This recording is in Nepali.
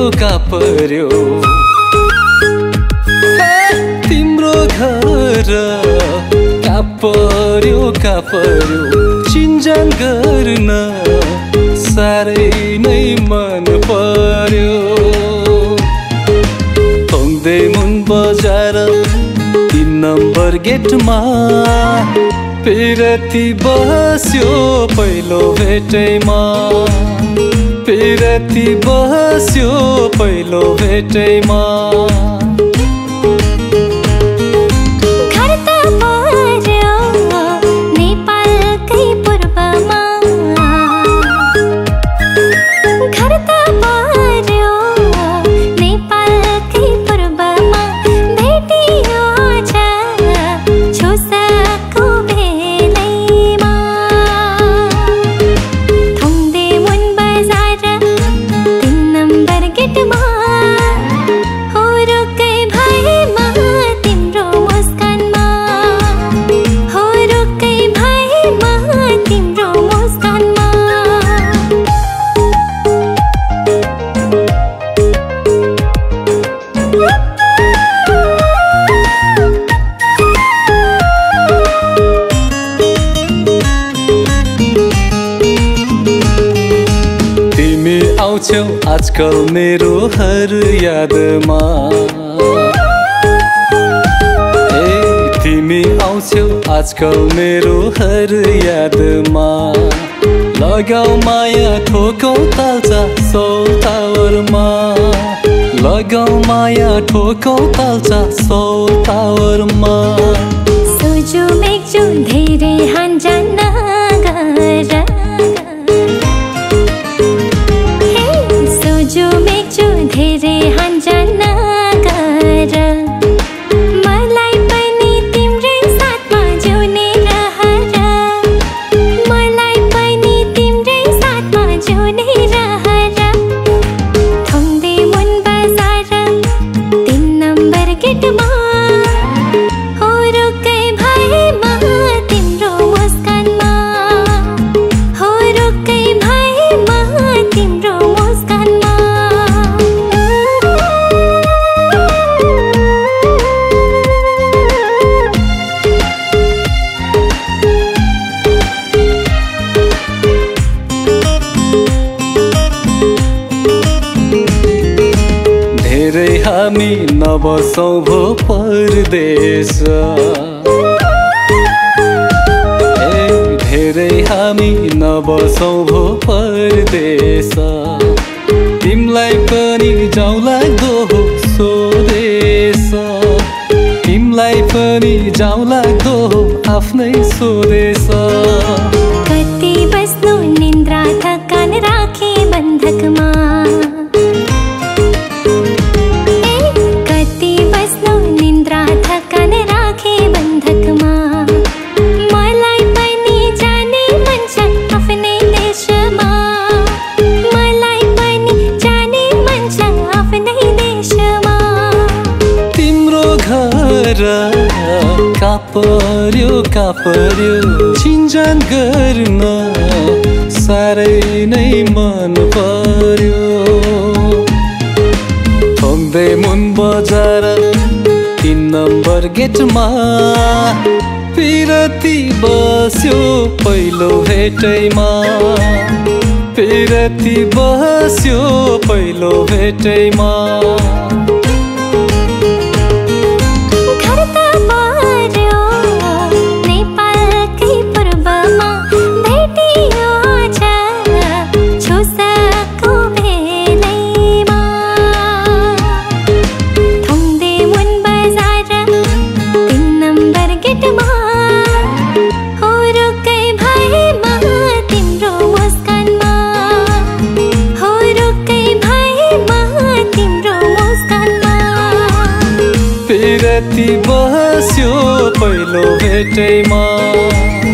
कापर्यो तिम्रो घर कापर्यो चिन्जान गर्न साह्रै नै मन पर्यो तोङदे मुन बजार 3 नम्बर गेटमा पिरती बस्यो पहिलो भेटैमा पिरती बस्यो पहिलो भेटैमा आउँछौ आजकल मेरो हर यादमा तिमी आउँछौ आजकल मेरो हर यादमा लगाऊ माया ठोकौ ताल्चा सौतावरमा लगाऊ माया ठोकौ ताल्चा सौतावरमा सोझो मेघ्छु धेरै हान्जान नगर धेरै हान्जान नगर मलाई पनि तिम्रै साथमा जिउने रहर मलाई पनि तिम्रै साथमा जिउने रहर थोङदे मुन बजार 3 नम्बर गेटमा हो रोकै भएमा तिम्रो मुस्कानमा हो रोकै भएमा तिम्रो मुस्कानमा धेरै हामी नबसौँ भो परदेश धेरै हामी नबसौँ भो परदेश तिमलाई पनि जाउँ लाग्दो हो स्वदेश तिमलाई पनि जाउँ लाग्दो हो आफ्नै स्वदेश कति बस्नु निन्द्रा थकान राखे बन्धकमा कापर्यो चिन्जान गर्न साह्रै नै मन पर्यो तोङदे मुन बजार 3 नम्बर गेटमा पिरती बस्यो पहिलो भेटैमा पिरती बस्यो पहिलो भेटैमा पिरती बस्यो पहिलो भेटैमा